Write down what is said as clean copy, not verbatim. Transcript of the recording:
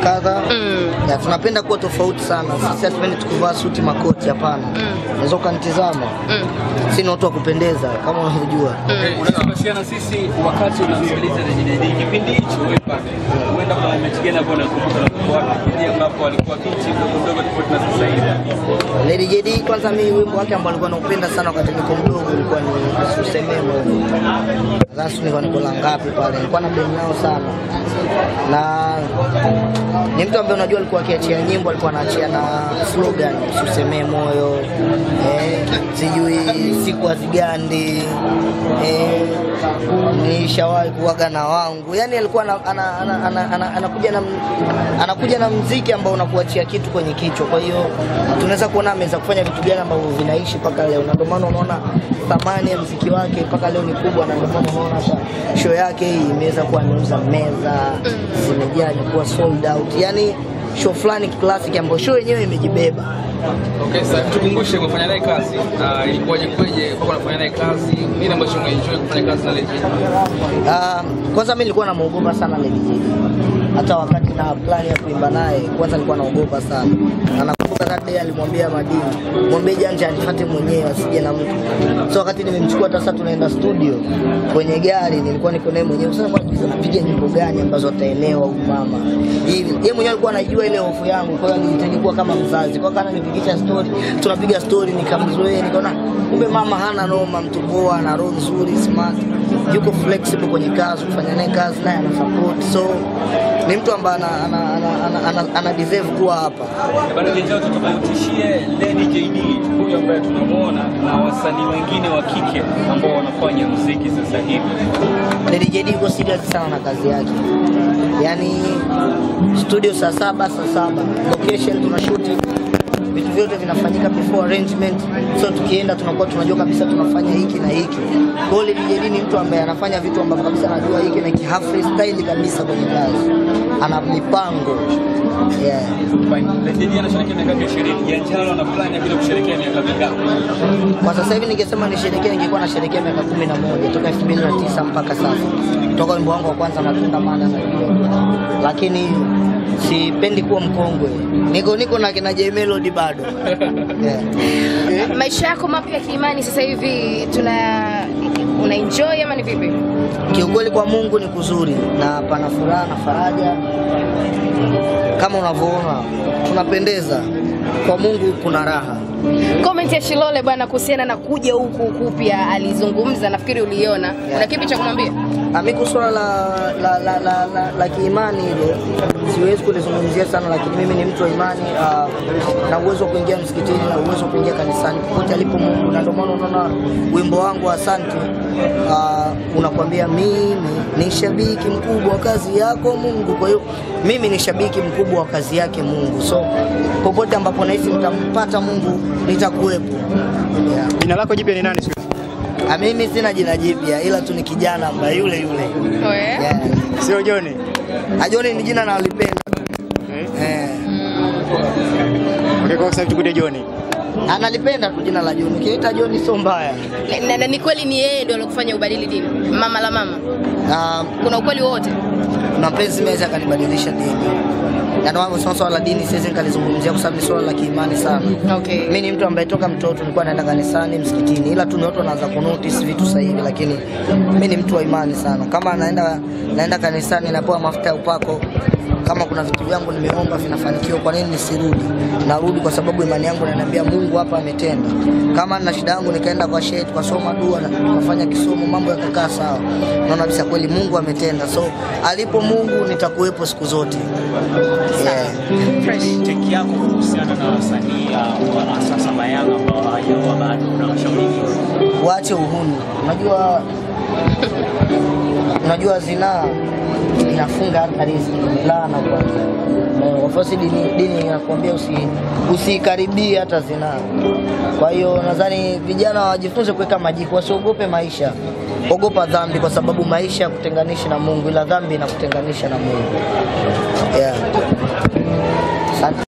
kadha. Ya tunapenda kuwa tofauti sana. Sisi hatupendi tukuvaa suti makoti, hapana. Unaweza kunitazama. Sina watu wa kupendeza kama unavyojua. Unaweza sisi wakati unasikiliza Lady kipindi hicho wewe pale. Uenda kwa mechi gani hapo unakumbuka na kipindi ambapo walikuwa binti mdogo tofauti na sasa hivi? Lady JD kwanza mimi wimbo wake ambao alikuwa naupenda sana wakati niko mdogo ulikuwa ni Usememo. Sasa niko ngapi pale. Nilikuwa na blame nao sana. Na ni mtu ambaye unajua alikuwa akiachia nyimbo, alikuwa anaachia na slogan Usemee moyo, sijui siku hazigandi, nishawahi kuaga na wangu. Yani alikuwa anakuja na muziki ambao unakuachia kitu kwenye kichwa. Kwa hiyo tunaweza kuona ameweza kufanya vitu gani ambavyo vinaishi mpaka leo. Na ndio maana unaona thamani ya muziki wake mpaka leo ni kubwa, na ndio maana unaona show yake hii imeweza kuwa inauza meza, zimejaa, kuwa sold out. Yani show fulani classic ambayo show yenyewe imejibeba. Okay, sasa tukumbushe kufanya naye kazi. Ilikuwaje kwa kufanya naye kazi? Mimi ambacho nimeenjoy kufanya kazi na Lady JD. Kwanza mimi nilikuwa namuogopa sana Lady JD. Hata wakati na plan ya kuimba naye, kwanza nilikuwa naogopa sana. Na nakumbuka that day alimwambia Madini, "Mwambie Janja anifuate mwenyewe asije na mtu." So wakati nimemchukua sasa tunaenda studio kwenye gari, nilikuwa niko naye mwenyewe. Sasa kwa nini napiga nyimbo gani ambazo ataelewa huyu mama? Hivi yeye mwenyewe alikuwa anajua ile hofu yangu, kwa hiyo alinitaka kuwa kama mzazi. Kwa kana nipigisha story, tunapiga story nikamzoea, nikaona kumbe mama hana noma, mtu poa, ana roho nzuri, smart, yuko flexible kwenye kazi, kufanya naye kazi naye ana support. So ni mtu ambaye ana deserve kuwa hapa. Bado kijana tutofautishie Lady JD huyu ambaye tunamuona na wasanii wengine wa kike ambao wanafanya muziki sasa hivi. Lady JD yuko serious sana na kazi yake. Yani studio saa 7, location tunashoot, vitu vyote vinafanyika before arrangement. So tukienda tunakuwa tunajua kabisa tunafanya hiki na hiki. Kwa hiyo Lady JD ni mtu ambaye anafanya vitu ambavyo kabisa anajua hiki na kihalf style kabisa kwenye kazi. Ana mipango. Yeah. Lady JD anasherehekea miaka 20. Janjalo na plan ya bila kusherehekea miaka mingapi? Kwa sasa hivi ningesema nisherehekee, ningekuwa nasherehekea miaka 11 toka 2009 mpaka sasa. Toka wimbo wangu wa kwanza Matunda Maana na hiyo. Lakini sipendi kuwa mkongwe. Niko na kina J Melody bado. Yeah. Maisha yako mapya kiimani sasa hivi una enjoy ama ni vipi? Kiukweli kwa Mungu ni kuzuri na pana furaha na faraja. Kama unavyoona tunapendeza. Kwa Mungu kuna raha. Comment ya Shilole bwana kuhusiana na kuja huku pia alizungumza, nafikiri uliona. Una kipi cha kumwambia? Mimi swala la kiimani hilo siwezi kulizungumzia sana, lakini mimi ni mtu wa imani, na uwezo wa kuingia msikitini na uwezo wa kuingia kanisani popote alipo Mungu. Na ndio maana unaona wimbo wangu Asante unakwambia mimi ni shabiki mkubwa wa kazi yako Mungu. Kwa hiyo mimi ni shabiki mkubwa wa kazi yake Mungu. So popote ambapo nahisi nitampata Mungu nitakuwepo. Jina lako jipya ni nani siku? Mimi sina jina jipya, ila tu ni kijana ambaye yule. Yeah. Sio Johnny. Johnny ni jina nalipenda. Okay, kwa sababu tukuje Johnny. Analipenda tu jina la Johnny. Kiita Johnny sio mbaya. Na ni kweli ni yeye ndio alokufanya ubadili dini? Mama la mama. Kuna ukweli wote? Na mpenzi mimi akanibadilisha dini. Yaani wangu swala la dini siwezi nikalizungumzia kwa sababu ni swala la kiimani sana. Okay. Mimi ni mtu ambaye toka mtoto nilikuwa naenda kanisani, msikitini, ila tu ni watu wanaanza kunotice vitu sasa hivi, lakini mimi ni mtu wa imani sana. Kama naenda kanisani napewa mafuta ya upako, kama kuna vitu vyangu nimeomba vinafanikiwa, kwa nini nisirudi? Narudi kwa sababu imani yangu inaniambia Mungu hapa ametenda. Kama nina shida yangu nikaenda kwa shehe tukasoma dua na tukafanya kisomo, mambo yakakaa sawa, naona kabisa kweli Mungu ametenda. So alipo Mungu nitakuwepo siku zote. Fresh take yako kuhusiana na wasanii wa sasa Mayanga ambao hawajaoa bado, unawashauri waache uhuni. Unajua zinaa inafunga hata riziki, milana kwanza. Wafasi dini inakuambia usikaribie hata zinaa. Kwa hiyo nadhani vijana wajifunze kuweka majiko, wasiogope maisha. Ogopa dhambi kwa sababu maisha yakutenganisha na Mungu, ila dhambi inakutenganisha na Mungu. Yeah.